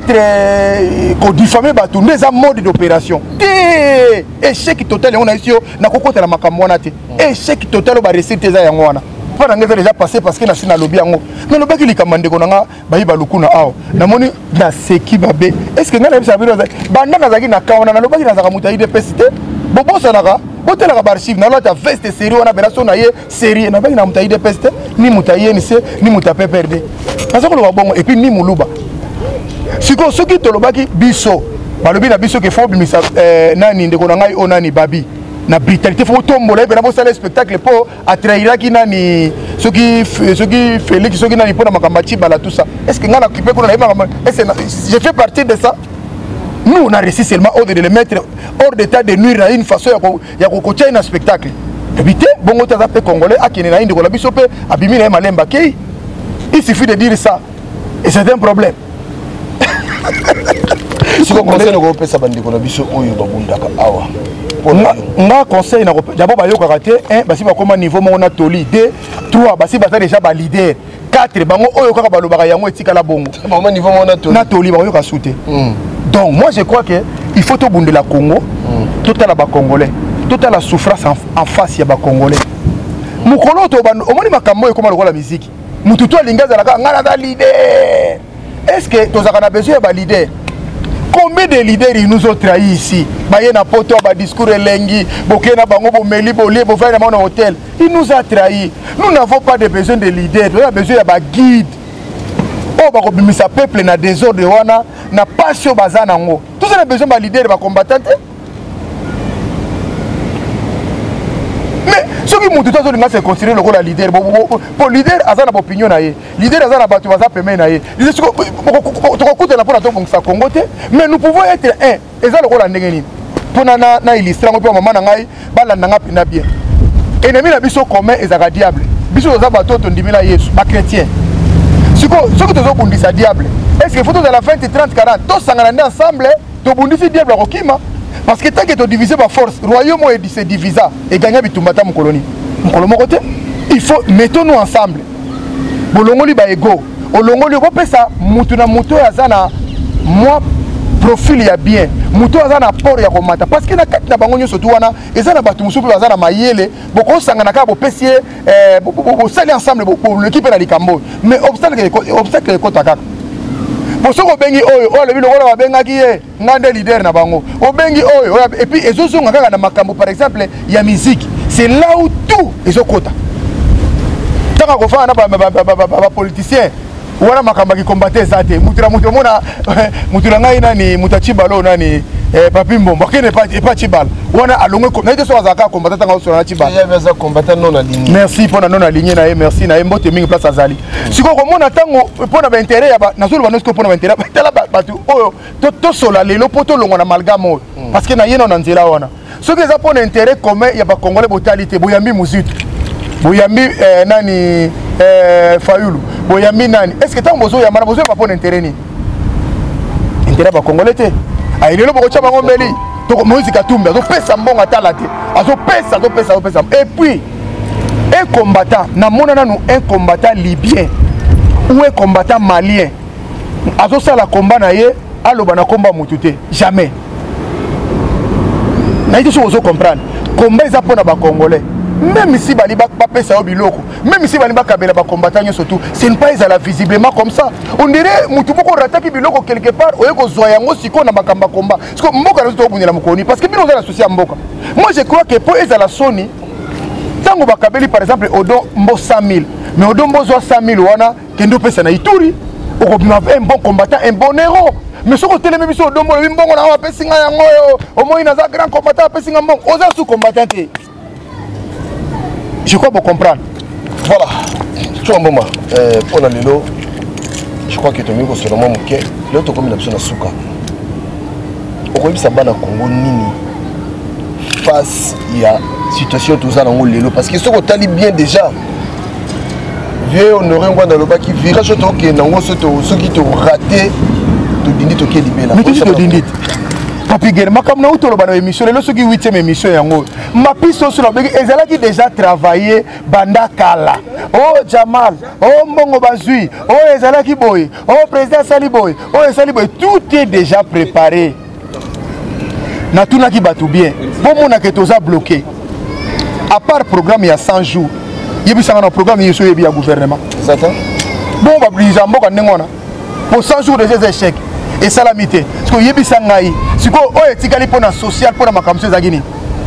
être diffamé batu les mode d'opération échec total on a ici na kokota na makambo wana te échec total ba réussite za yango wana pas nga déjà passé parce que na sina lobby yango na lobaki likamande ko nga bayi balukuna awo na moni na seki babe est-ce que nga na bisa biro banda na zaki na kaona na lobaki na zaka mutai de pesite bobo sanaka hôtel ka archive na lota veste série on a benaso na ye série na baki na mutai de pesite ni mutai ni se ni mutape perdre parce que lo bongo et puis ni muluba siko soki tolobaki biso balobi na biso ke fo bimisa nani ndeko na ngai onani babi na brutalité faut tombola et na le spectacle pour attraire qui nani soki Félix soki nani pour na makambati bala tout ça est-ce que ngana occupé pour na est-ce je fais partie de ça nous on a réussi seulement ordre de le mettre hors d'état de nuire à une façon ya ko tient un spectacle éviter bongo ta zape congolais akene na ndeko la biso pe abimi na malemba kei il suffit de dire ça et c'est un problème. Si vous conseillez de faire ça, vous biso oyo babundaka awa. Nga conseil na d'abord ba yo karaté 1 basi ba koma niveau mo na toli 2 3 basi ba déjà ba leader 4 bango oyo kaka balobaka yango etika la bongo. Ba niveau mo na toli ba yo ka souter. Donc moi je crois que il faut to bundela Congo, tout à la ba congolais, toute la souffrance en face ya ba congolais. Mukolo to ba omoni makambo e koma lokola musique. Mututu alingaza la ngana da leader. Est-ce que tu as besoin de leader? Combien de leaders ils nous ont trahis ici? Baye na poto ba discours elengi, boké na bango bo meli bo le bo faire na hôtel. Il nous a trahis. Nous n'avons pas de besoin de leaders, nous avons besoin de guide. Oh ba ko bimisa peuple na désordre wana na passion bazana ngo. Tout ça a besoin de leader ba combattant. Mais ce qui monte tout ça c'est considérer le rôle de leader. Pour leader azana opinion na ye. Leader azana batu baza peme na ye. Leader ce to kokuta na pona to ngisa Congo te, mais nous pouvons être un. Eza le rôle ndengeni. Pona na illustrer ngo mama na ngai bala na ngapi na bien. Ennemi na biso commun ezaka diable. Biso za bato to ndimila Yesu, ba chrétien. Ce que to zo bundisa diable. Est-ce que faut de la 20 30 40 tous sangana ensemble to bundisi diable akokima parce que tant que to diviser par force royaume est se divisa et gagner bitumbata mon colonie côté il faut mettons-nous ensemble bolongoli ba ego olongoli ko pesa mutu na mutu azana moi profil ya bien mutu azana port ya komata parce que na kati na bango nyoso tuwana ezana batu musupu bazana mayele boko sangana ka bo pesie bo sali ensemble bo l'équipe na likambo mais obstacle ko takaka bosoko bengi oyo le biloko ba bengaki ye ngande leader na bango obengi oyo et puis ezozonga kaka na makambo par exemple ya musique c'est là où tout ezokota taka ko fa na ba politicien wana makamba ki combattre zate mutira mutu mona mutira ngai nani mutachibalo nani papi mbombo kene pas chibal wana alongwe ko na ite so azaka combattre tanga so na chibal ya veza combattre non aligné merci pour non aligné na merci na mbote mingi place azali siko ko mona tango pour na intérêt ya na solo banosiko pour na intérêt tala batu oyo to sola lelo poto longo na amalgame parce que na yeno na nzela wana ce que ça pour intérêt commun ya ba congolais botalité boyambi muzitu boyambi nani Fayulu boyambi nani est-ce que tant bozo ya mana bozo pas pour intérêt ni intérêt ba congolais te ay lelo boko chaba ngombeli to moïse katumba to pesa mbonga tala te azo pesa et puis un combattant na mona nanu un combattant libyen ou un combattant malien azo sala combat na ye aloba na combat mututé jamais na ite so ozo comprendre combat eza pona ba congolais même si bali ba pesa o biloko même si bali ba kabela ba combattant surtout c'est ne pas la visiblement comme ça on dirait mutu boko rataki biloko quelque part oye ko zoya ngo siko na makamba combat parce que mboka na to bunela mukoni parce que bino za associé mboka moi je crois que pour eza la soni tango ba kabeli par exemple odo mbo 100 000 mais odo mbo 100 000 wana kendo pesa na Ituri o un bon combattant un bon héros mais ce côté même biso odo mbo mbongo na wa pesinga yango au moins na za grand combattant pesinga mbongo oza sous combattant. Je crois pour comprendre. Voilà. Tu vois, maman, pour la Lilo, je crois que tu as mis sur le moment que l'autre comme il a besoin de souka. Au Congo, ça va dans Congo nini face à la situation tout ça dans le Lilo parce que ce qu'on t'a dit bien déjà. Vieux honoré on dans le bas qui vira sur toi qui n'ont ceux qui t'ont raté, tu dis tu qui est libéré. Mais tu dis Papi Guerre, ma comme nous tous les émission, le qui 8e émission yango. Ma piste sur la bégue, ezala qui déjà travaillé banda kala. Oh Jamal, oh Mbongo Bazui, oh ezala qui boy, oh président Saliboy, oh Saliboy, tout est déjà préparé. Na tout na qui batu bien. Bon mon a que tous a bloqué. À part programme il y a 100 jours. Il y a un programme il y a gouvernement. Ça ça. Bon va bliser mboka ndengona. Pour 100 jours de ces échecs. Et salamité parce que yebi sangai siko oyo tikali pona social pona makamso ezagini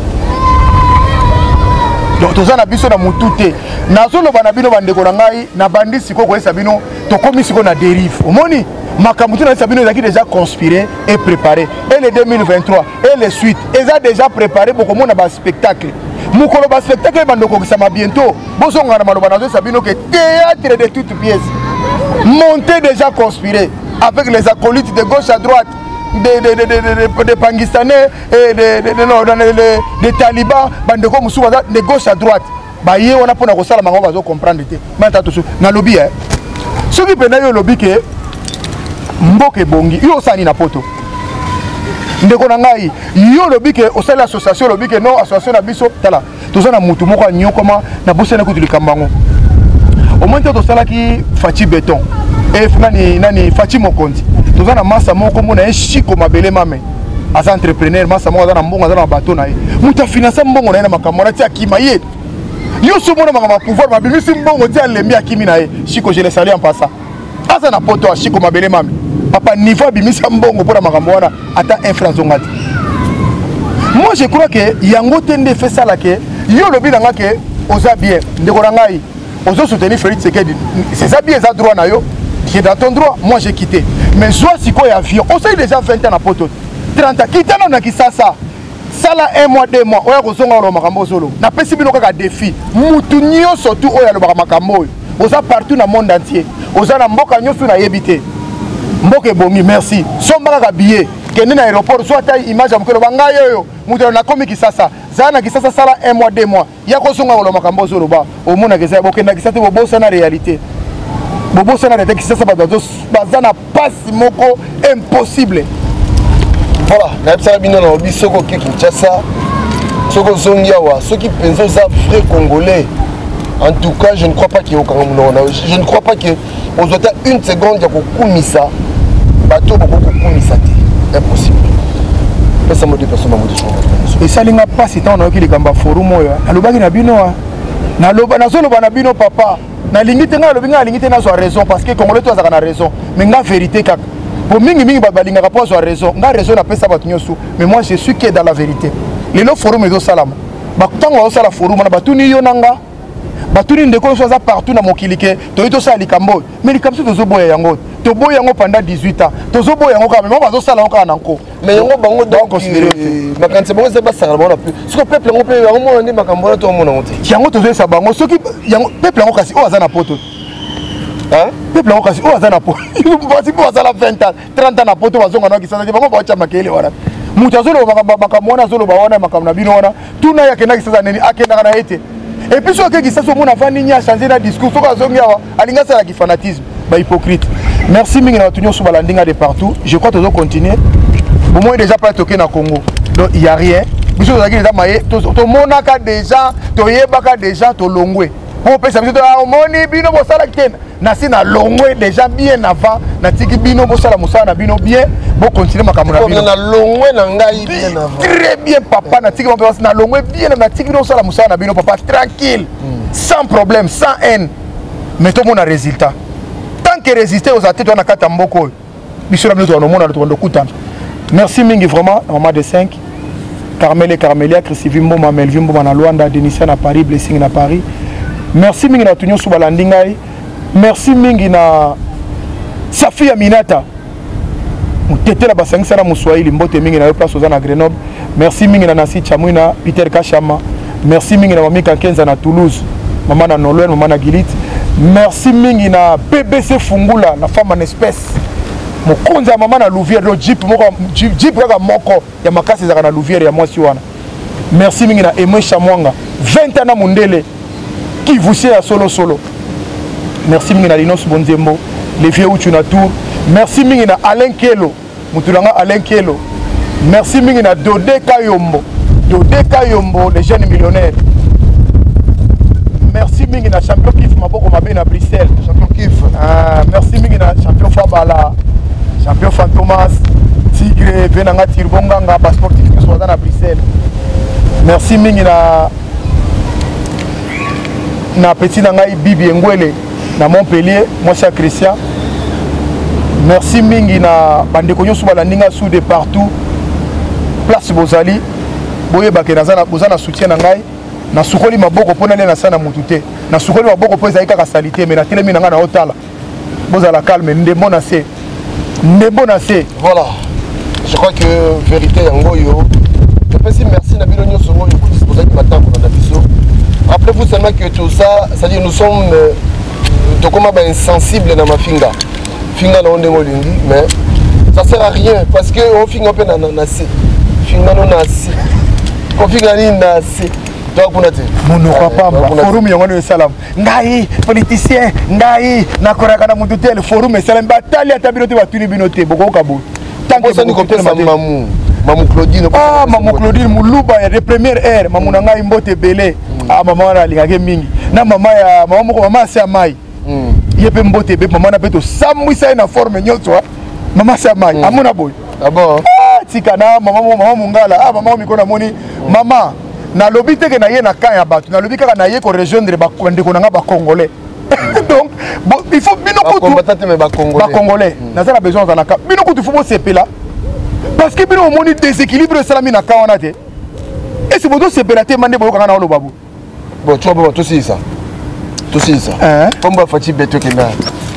donc toza na biso na mutute nazolo bana bino bandeko na ngai na bandi siko ko esabino to komi siko na dérive omoni makamto na esabino ezaki déjà conspiré et préparé et le 2023 et les suites eza déjà préparé beaucoup mona ba spectacle mukolo ba spectacle bandoko kisama bientôt bozonga na maloba nazo esabino que théâtre de toutes pièces monté déjà conspiré avec les acolytes de gauche à droite, des Pakistanais et des talibans, de gauche à droite. On a pour comprendre. Dans le lobby, ceux qui prennent le lobby, Mboke Bongi, ils sont na poto. Ndeko na ngai, yo lobby que au sein de l'association lobby que non association na biso tala. Tous na mutu moko nyokoma na bosse na kutuli kambango. Au moins to sala ki fachi béton. Et nani Fati Mokonzi. Tous en massa moko mona chiko mabele mame. As entrepreneur massa moko na mbongo na bateau na ye. Muta financer mbongo na makamora ti akima ye. Yo so mona mama pouvoir mabimisi mbongo ti alembi akimi na ye. Chiko je le salue en passant. Asa na poto a chiko mabele mame. Papa niveau bimisi mbongo pour makamora ata influence ngati. Moi je crois que yango tende fait ça là que yo lobi nanga ke oza bien. Ndeko na ngai. Ozo soutenir Félix Tshisekedi. C'est ça bien ça droit na yo. Qui est dans ton droit, moi j'ai quitté. Mais soit si quoi y a avion, on sait déjà 20 ans à poto. 30 ans, quitte non qui ça. Ça là 1 mois, 2 mois, on a reçu un makambo solo. Na pesi bino kaka défi. Mutunyo surtout oya lo makambo. Oza partout dans le monde entier. Oza na mboka nyosu na yebité. Mboka bongi, merci. Somba ka billet. Kende na aéroport soit ta image ya mokelo banga yoyo. Mutu na komi ki sasa. Zana ki sasa sala 1 mois, 2 mois. Ya ko songa lo makambo solo ba. Au monde que ça bokenda ki sasa bo bossa na réalité. Bobo sana de qui ça bazana passe moko impossible. Voilà, nayebisaka bino na lobi soki oke Kinshasa, soki ozongi awa, soki mpenza oza vrai Congolais. En tout cas, je ne crois pas qu'il y ait aucun monde. Je ne crois pas que aux autres une seconde, il y a beaucoup de ça. Bateau, beaucoup de ça. Impossible. Mais ça me dit personne à et ça n'a pas si tant qu'il est en forum. Aloba qui n'a bino. Naloba na solo bana bino papa. Na limite na lobi na limite na so raison parce que Congolais toi ça a raison. Mais la vérité kaka. Pour mingi mingi balinga rapport so raison. Na raison na pesa batu nyoso. Mais moi je suis que dans la vérité. Les lo forum ezo salam. Ba tanga o sala forum na batu ni yo nanga. Batuni ndeko soza partout na mokili ke toyito sa likambo mais likambo tozo boya yango to boya yango pendant 18 ans tozo boya yango quand même bazo sala yango na nko mais yango bango donc considérer makanse bango c'est pas ça bango plus ce que peuple yango pe yango mona makambo na to mona ngote yango tozo sa bango soki yango peuple yango kasi o azana poto hein peuple yango kasi o azana poto basi po azala 20 ans 30 ans na poto bazonga na kisasa bango ba cha makele wana mutu azolo makambo wana azolo ba wana makambo na bino wana tuna yake na kisasa nini akenda kana ete. Et puis, ce qui s'est mon enfant n'a changé de discours, c'est la fanatisme, hypocrite. Merci, Mingi, tenu sur Balandinga de partout. Je crois que nous allons continuer. Au moins, déjà pas toqué dans le Congo. Donc, il n'y a rien. Tout le monde a déjà, tout le monde on peut savoir que moni bino bosala kitena nasi na longwe déjà bien avant na tiki bino bosala musala bino bien bo continuer makamuna bino na longwe na ngai bien avant très bien papa na tiki na longwe bien na tiki bino sala musala bino papa tranquille sans problème sans haine mais tout mon résultat tant que résister aux athées on a kata mboko biso na bino mona to kuta merci mingi vraiment maman de 5 Carmel et Carmelia Chrisivimbo Mamelvimbo na Luanda Denisia na Paris Blessing na Paris. Merci mingi na tunyo subalandingai. Merci mingi na Safi Aminata. Mutete la basangisa na Muswahili mbote mingi na place oza na Grenoble. Merci mingi na Nasi Chamwina Peter Kachama. Merci mingi na Mami Kankenza na Toulouse. Maman na Nolwen, maman na Gilit. Merci mingi na BBC Fungula na femme en espèce. Mokonza maman na Louvière do jeep moko jeep kaka moko ya makasi za na Louvière ya mwasi wana. Merci mingi na Emwe Chamwanga 20 ans na Mundele qui vous sait à solo. Merci mingi na Linos Bonzembo, les vieux Uchu na Tour. Merci mingi na Alain Kelo, mutulanga Alain Kelo. Merci mingi na Dodé Kayombo, les jeunes millionnaires. Merci mingi na champion Kif Maboko Mabé na Bruxelles, champion Kif. Merci mingi na champion Fabala, champion Fantomas, Tigre, Benanga Tirbonganga, bas sportif qui sont à Bruxelles. Merci mingi na petit nangai Bibi Ngwele na Montpellier, moi c'est Christian. Merci mingi na bandeko nyoso balandinga sous de partout. Place Bozali, boye bakenazana bozana soutien nangai. Na sukoli maboko pona le na sana mutute. Na sukoli maboko po ezalika ka salité mais na telemi nanga na otala. Bozala calme ndembo na se. Voilà. Je crois que vérité yango yo. Je peux dire merci na bino nyoso ngo yo disposer de matin pour na biso. Rappelez-vous seulement que tout ça, c'est-à-dire nous sommes insensibles dans ma finga. Finga na onde ngolingi, mais ça sert à rien parce que on finga pe na nasi. Finga no nasi. Ko finga ni nasi. Donc on a dit mon papa forum yango salam. Ngai politicien, ngai na koraka na mutu tel forum salam batali atabinote batuni binote boko kabo. Tant que ça nous comprend Mamou Claudine. Ah, Mamou Claudine, Moulouba, il y a des premières heures. Mamou Nanga Imbote Belé. Ah, maman, il y a Mingi. Na maman, maman, c'est Amai. Il y a Mbote Belé. Maman, n'a pas de Samouissa en forme. Maman, c'est Amai. À mon aboy. Ah bon? Ah, Tikana, maman, Mungala. Ah, maman, Mikona Moni. Maman, na lobby te que na ye na kaya batu. Na lobby ka na ye ko rejoindre ba Kondekona ba Congolais. Donc, il faut binoko tout. Congolais. N'a pas besoin de naka. Binoko tout faut se là. Parce que bino moni déséquilibre salami na kawana te. Et c'est bodo separaté mandé boyo kana lo babu. Bon, tu vois tout ça. Tout ça. Hein? Comme ba fati beto kena.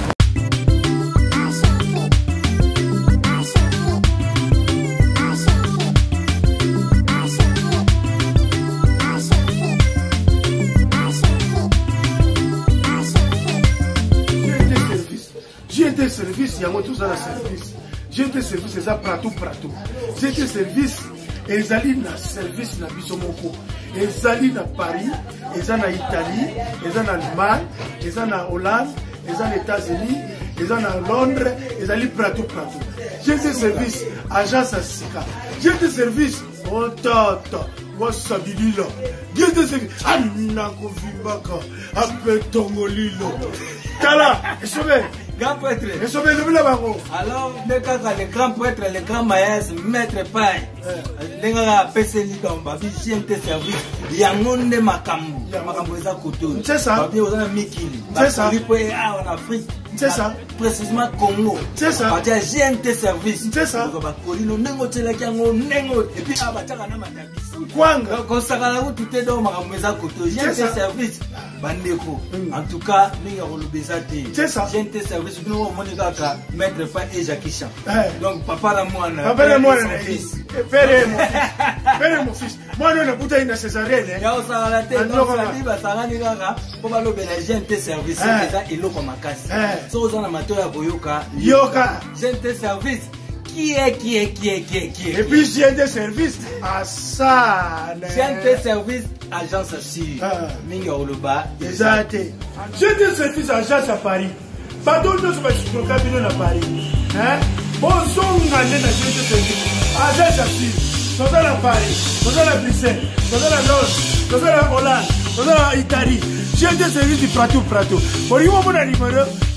J'ai des services, il y a tout ça dans service. J'ai des services, c'est ça partout. J'ai des services, et ils allaient dans service na Bisomoko. Ils allaient dans Paris, ils allaient en Italie, ils allaient en Allemagne, ils allaient en Hollande, ils allaient aux États-Unis, ils allaient en Londres, ils allaient partout. J'ai des services agence à Sika. J'ai des services. Oh, tata. Wasabililo. J'ai des services. Anako Vibaka. Après Tongolilo. Tala. Et sauvé. Grand prêtre. Et sauvé le Bilabaro. Alors, le grand prêtre, le grand maïs, maître paille. Les gars, PC dans Babi, GNT service. Il y a un monde de Makambu. Makambu est à côté. C'est ça. Babi, on a Mikili. C'est ça. En Afrique. C'est ça. Précisément Congo. C'est ça. Parce que GNT service. C'est ça. Et puis, à Batagana Matabis. Kwanga. Quand ça va là, tout est dans Makambu est à côté. GNT service. Bandeko. En tout cas, nous avons le Bézati. C'est ça. GNT service. Nous avons Maître Paille et Jackie Chan. Donc, papa la moine. Papa la moine. Père et mon fils. Père et mon fils. Moi, nous avons bouteille de césarienne. Il y a aussi la tête. Donc, ça dit, ça va dire, pour le GNT service. C'est ça, il est comme un casse. Si vous avez un amateur à Boyoka, Yoka. GNT service. Qui est. Et puis, GNT service. À ça. GNT service, agence assure. Minga Oloba. Exact. GNT service, agence à Paris. Pardon, nous sommes à Paris. Bon, son année dans GNT service. Agence assure. Nous sommes à Paris. Nous sommes à Bruxelles. Nous sommes à Londres. Nous sommes à Hollande. Nous sommes à Italie. GNT service du Prato. Pour y avoir un numéro,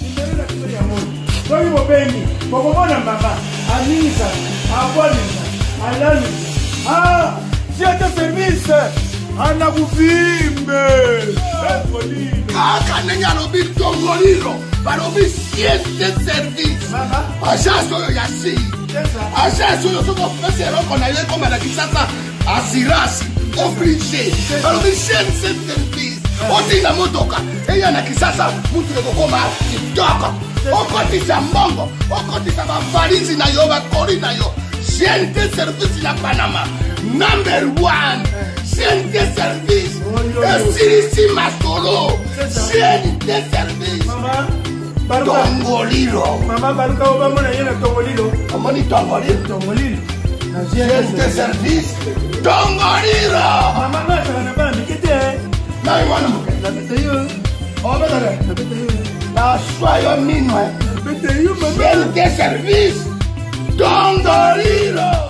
Soki Bobeni, Bobomona Mbaba, Anisa, Abolisa, Alani. GNT service. Anabuvimbe. Kanenya lobi Tongolilo. Balobi GNT service. Agence oyo ya si. Agence oyo soko pese roko na ile koma na Kisasa. Assurance obligé. Balobi GNT service. Otinga motoka. Eya na Kisasa mutu ekokoma kitoko. Okotisa mbongo. Okotisa bavalizi na yo bakori na yo. GNT service ya Panama. Number 1. GNT service. Esirisi Masolo. GNT service. Tongolilo. Mama baluka obamona yena Tongolilo. Amoni Tongolilo. GNT service. Tongolilo. Mama ngata na bandi kete. Na iwana mukete. Na bete yo. Obedare. Na bete yo. Na soyo minwe. Bete yo mama. GNT service. Tongolilo.